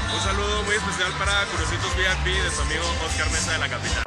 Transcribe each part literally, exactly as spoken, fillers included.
Un saludo muy especial para Curiositos V I P de su amigo Oscar Mesa de la Capital.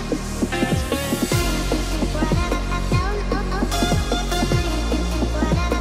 What up?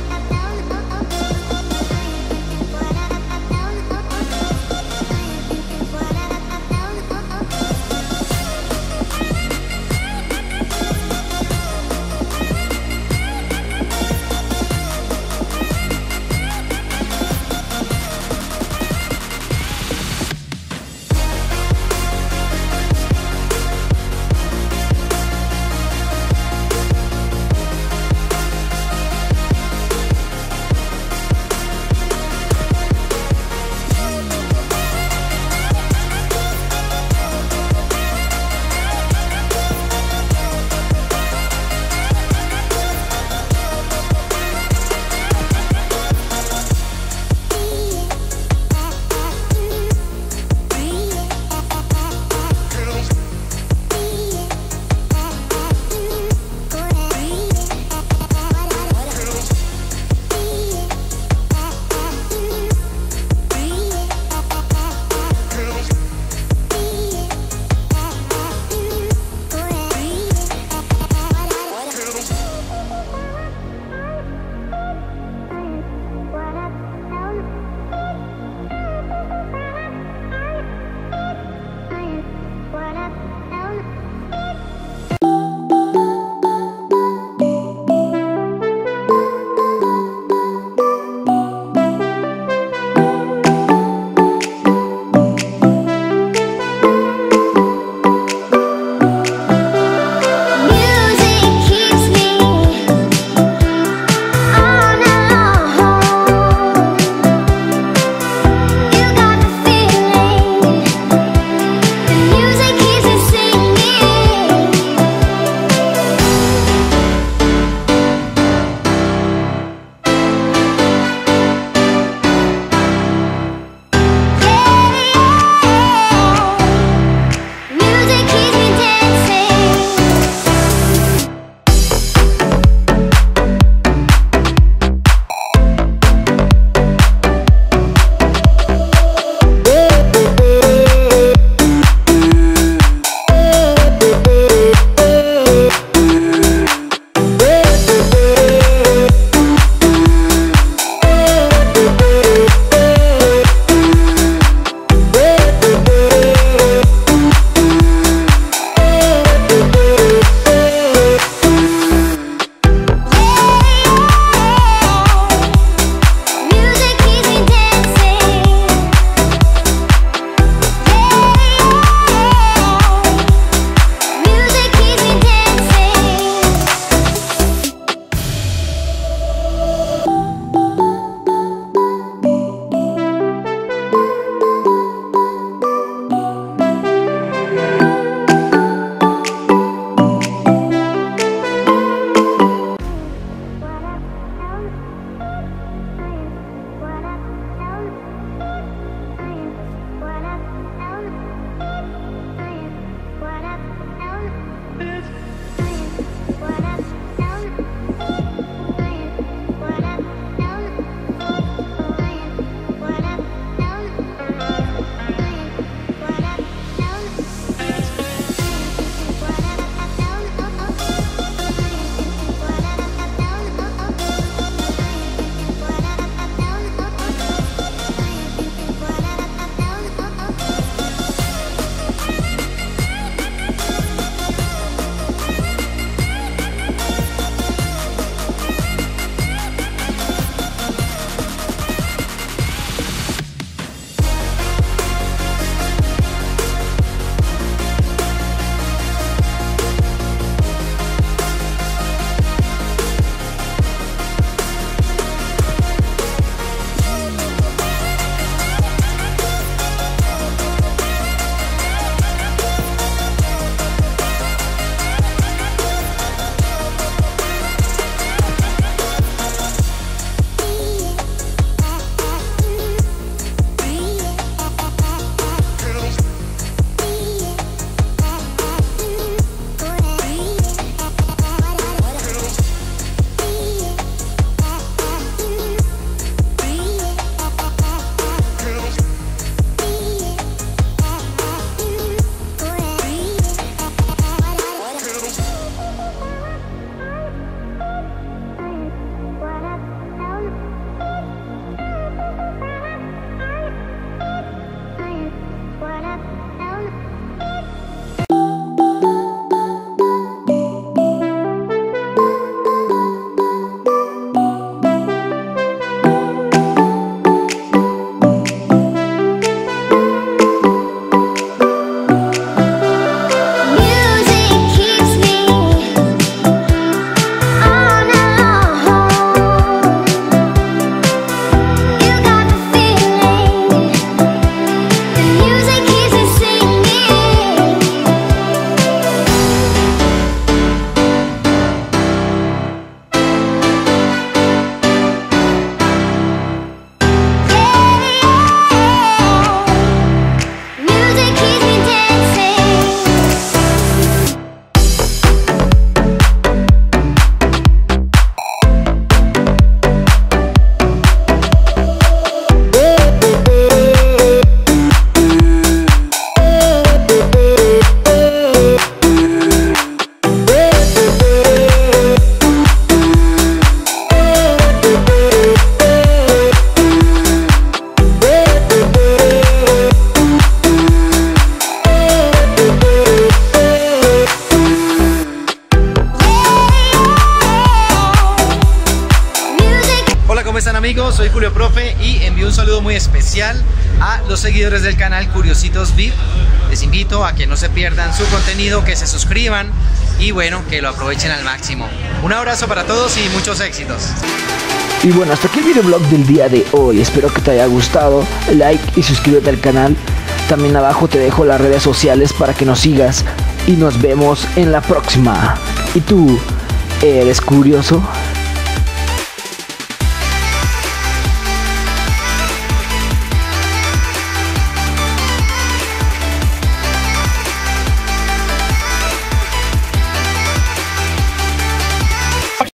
amigos, soy Julio Profe y envío un saludo muy especial a los seguidores del canal Curiositos V I P. Les invito a que no se pierdan su contenido, que se suscriban y bueno, que lo aprovechen al máximo. Un abrazo para todos y muchos éxitos. Y bueno, hasta aquí el videoblog del día de hoy. Espero que te haya gustado. Like y suscríbete al canal. También abajo te dejo las redes sociales para que nos sigas. Y nos vemos en la próxima. ¿Y tú, eres curioso?